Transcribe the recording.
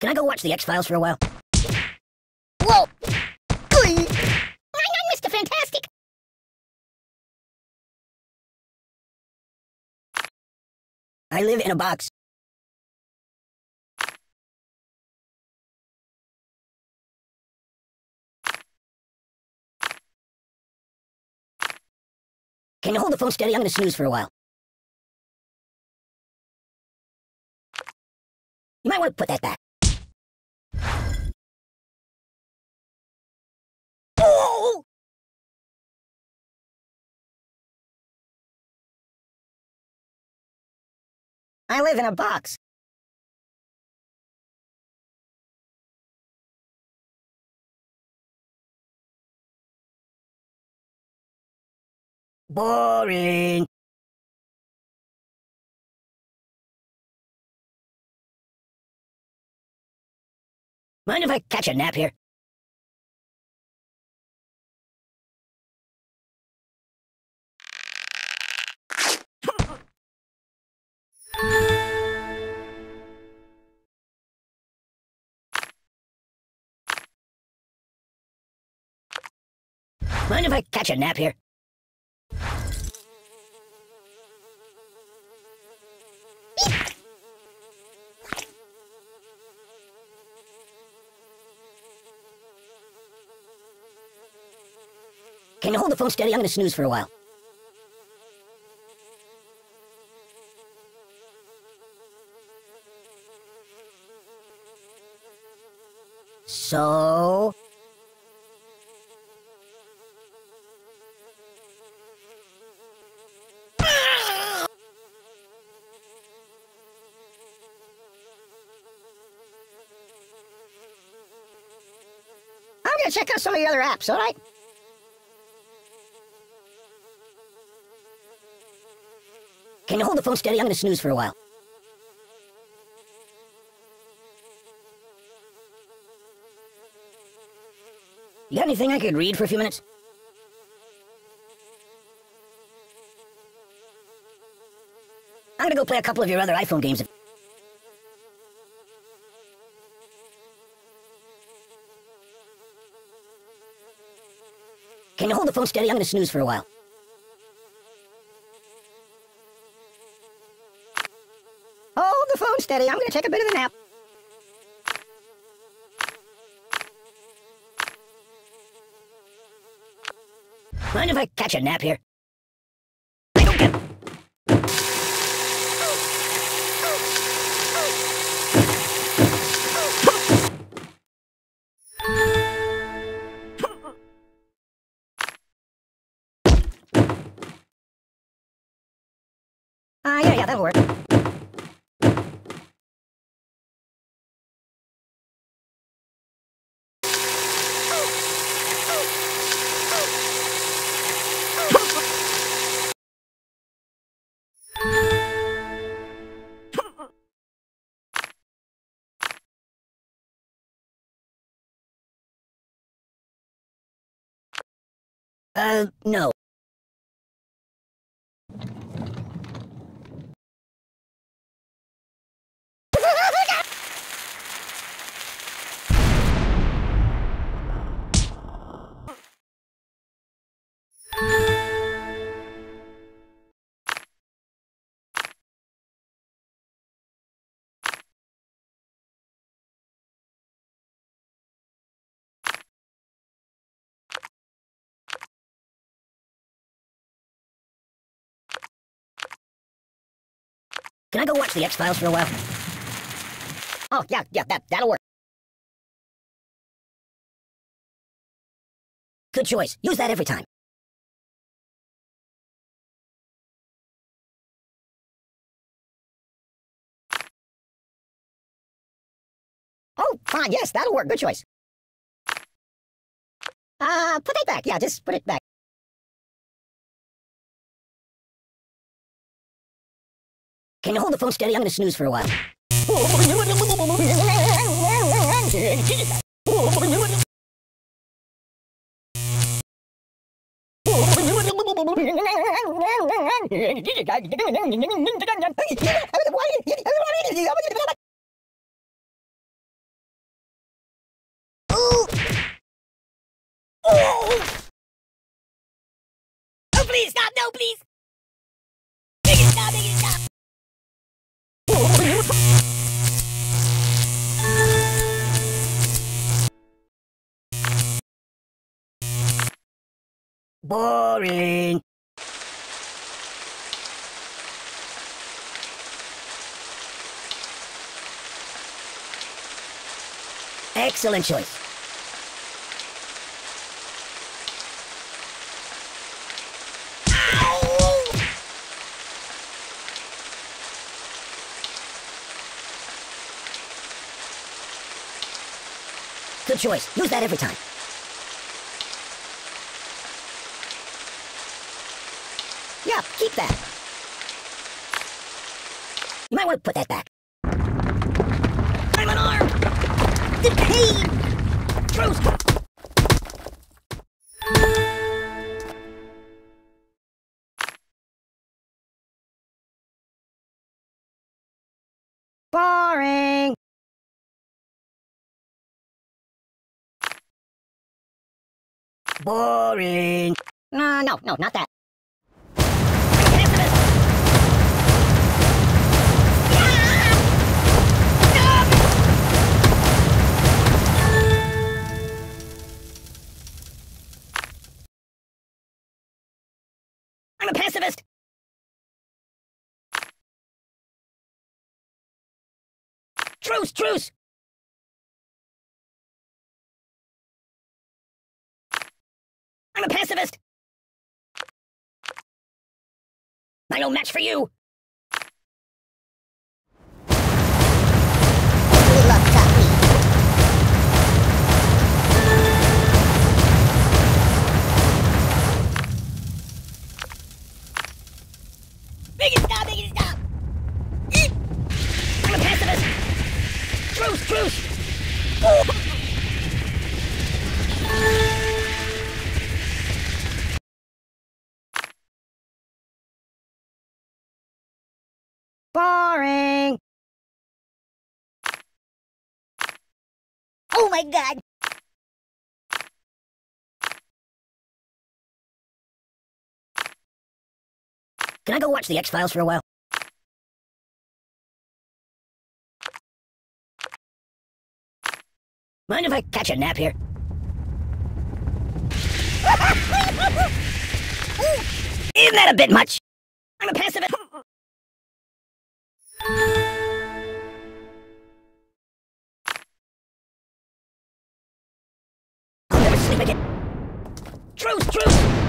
Can I go watch the X-Files for a while? Whoa! I'm Mr. Fantastic! I live in a box. Can you hold the phone steady? I'm gonna snooze for a while. You might want to put that back. Oh! I live in a box. Boring. Mind if I catch a nap here? Mind if I catch a nap here? Can you hold the phone steady? I'm gonna snooze for a while. So... I'm gonna check out some of your other apps, alright? Can you hold the phone steady? I'm gonna snooze for a while. You got anything I could read for a few minutes? I'm gonna go play a couple of your other iPhone games. Can you hold the phone steady? I'm gonna snooze for a while. Hold the phone steady. I'm gonna take a bit of a nap. Mind if I catch a nap here? I don't get... Yeah, that'll work. No. Can I go watch the X-Files for a while? Oh, yeah, that'll work. Good choice. Use that every time. Oh, fine, yes, that'll work. Good choice. Put that back. Yeah, just put it back. Can you hold the phone steady? I'm gonna snooze for a while. Please stop! No, please! Make it stop! Make it stop! Boring. Excellent choice. Ow! Good choice. Use that every time. Yeah, keep that. You might want to put that back. I'm unarmed! The pain! Truce! Boring! Boring! No, not that. I'm a pacifist! Truce, truce! I'm a pacifist! I no match for you! Good luck, Tuppy. Make it stop! Make it stop! I'm a pacifist! Truce! Truce! Boring! Oh my god! Can I go watch the X-Files for a while? Mind if I catch a nap here? Isn't that a bit much? I'm a pacifist. I'll never sleep again. Truce, truce!